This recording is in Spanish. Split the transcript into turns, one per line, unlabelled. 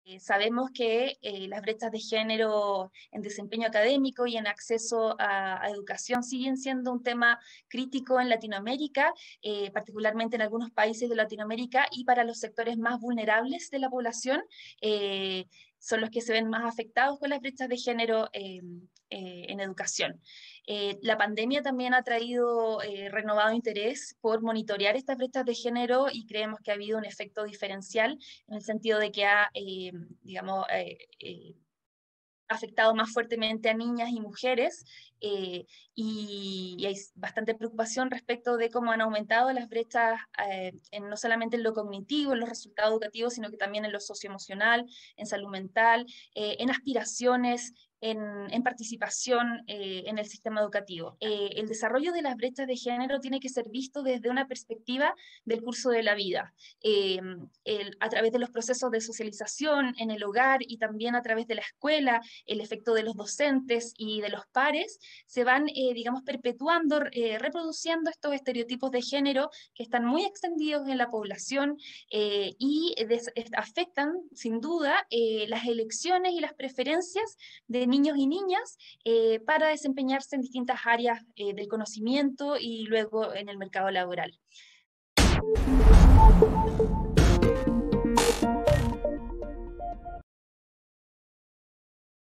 Sabemos que las brechas de género en desempeño académico y en acceso a educación siguen siendo un tema crítico en Latinoamérica, particularmente en algunos países de Latinoamérica, y para los sectores más vulnerables de la población, son los que se ven más afectados con las brechas de género en educación. La pandemia también ha traído renovado interés por monitorear estas brechas de género, y creemos que ha habido un efecto diferencial en el sentido de que ha, digamos, afectado más fuertemente a niñas y mujeres, eh, y hay bastante preocupación respecto de cómo han aumentado las brechas, no solamente en lo cognitivo, en los resultados educativos, sino que también en lo socioemocional, en salud mental, en aspiraciones, en participación en el sistema educativo. El desarrollo de las brechas de género tiene que ser visto desde una perspectiva del curso de la vida, eh, a través de los procesos de socialización en el hogar y también a través de la escuela, el efecto de los docentes y de los pares, se van, digamos, perpetuando, reproduciendo estos estereotipos de género que están muy extendidos en la población, y afectan, sin duda, las elecciones y las preferencias de niños y niñas para desempeñarse en distintas áreas del conocimiento y luego en el mercado laboral.